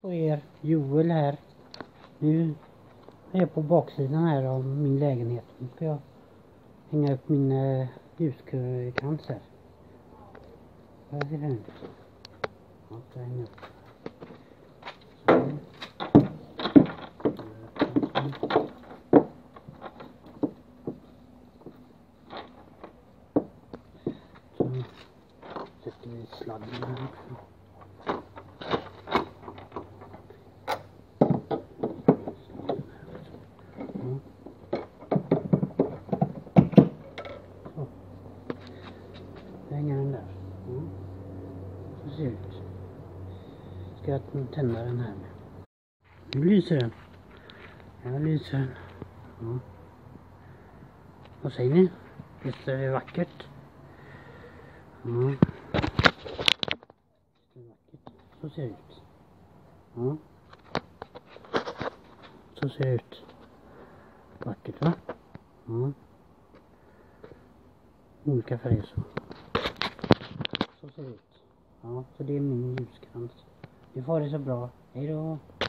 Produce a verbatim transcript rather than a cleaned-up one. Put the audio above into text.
På er Joel här. Nu är jag på baksidan här av min lägenhet. Nu ska jag hänga upp min eh, ljuskrans här. Här ser den ut. Ja, så hänger upp. Så sätter vi sladden här också. Hänger den där. Mm. Så ser det ut. Ska jag tända den här med. Nu lyser den. Ja, lyser den. Ja. Vad säger ni? Visst är det vackert? Ja. Det är vackert. Så ser det ut. Ja. Så ser det ut. Vackert, va? Ja. Olika färger så. Så ser det ut. Ja, så det är min ljuskrans. Vi får det så bra. Hej då.